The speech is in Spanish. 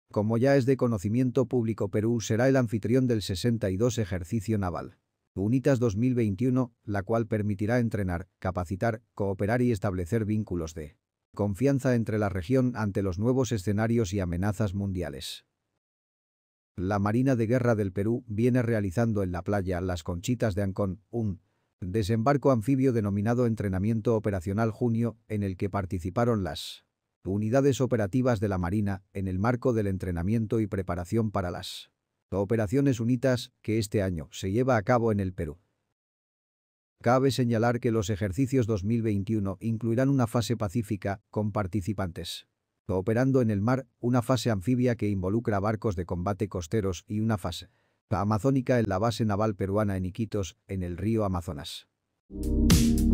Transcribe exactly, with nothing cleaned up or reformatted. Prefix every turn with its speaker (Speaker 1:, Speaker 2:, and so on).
Speaker 1: Como ya es de conocimiento público, Perú será el anfitrión del sesenta y dos Ejercicio Naval UNITAS dos mil veintiuno, la cual permitirá entrenar, capacitar, cooperar y establecer vínculos de confianza entre la región ante los nuevos escenarios y amenazas mundiales. La Marina de Guerra del Perú viene realizando en la playa Las Conchitas de Ancón un desembarco anfibio denominado Entrenamiento Operacional Junio, en el que participaron las unidades operativas de la Marina en el marco del entrenamiento y preparación para las operaciones UNITAS que este año se lleva a cabo en el Perú. Cabe señalar que los ejercicios dos mil veintiuno incluirán una fase pacífica con participantes operando en el mar, una fase anfibia que involucra barcos de combate costeros y una fase amazónica en la base naval peruana en Iquitos, en el río Amazonas.